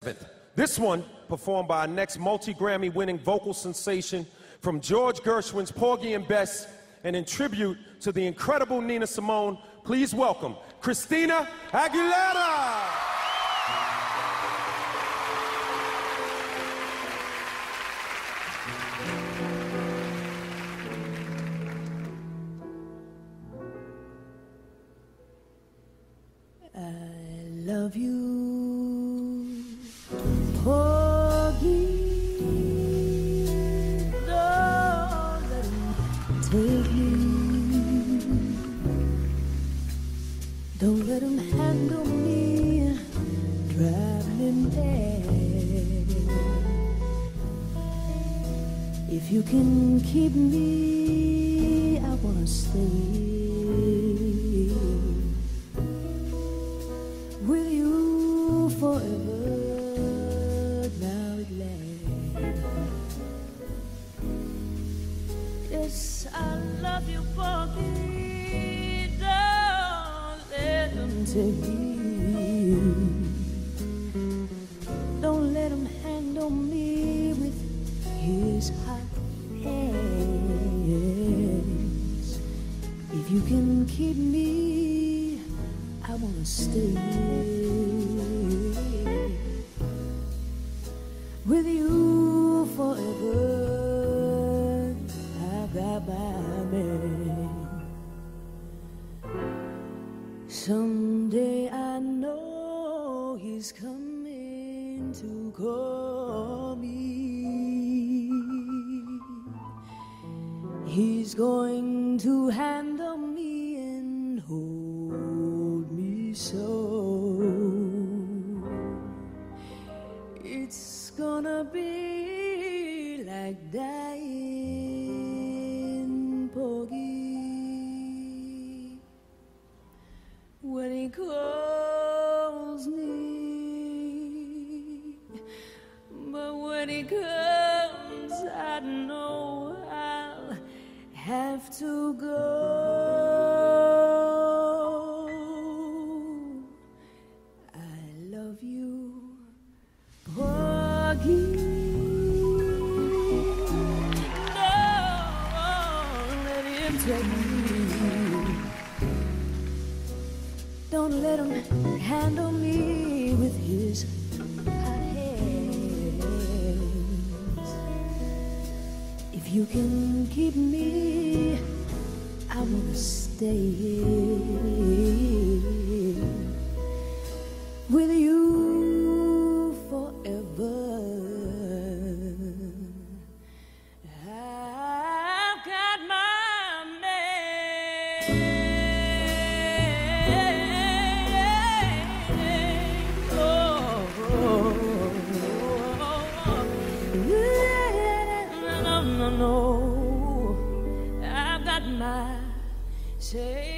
This one performed by our next multi-Grammy winning vocal sensation from George Gershwin's Porgy and Bess, and in tribute to the incredible Nina Simone, please welcome Christina Aguilera. I love you, Porgy. Don't let him take me. Don't let him handle me, drive me mad. If you can keep me, I wanna stay with you forever. Now at last, yes, I love you, Porgy. Don't let him take me. Don't let him handle me with his hot hands. If you can keep me, I wanna stay with you forever. I've got my man. Someday I know he's coming to call me. He's going to handle me and hold me so. It's gonna be like dying, Porgy, when he calls me. But when he comes, I know I'll have to go. I love you, Porgy. Don't let him take me. Don't let him handle me with his hot hands. If you can keep me, I wanna stay with you forever. I've got my man. No, I've got my say.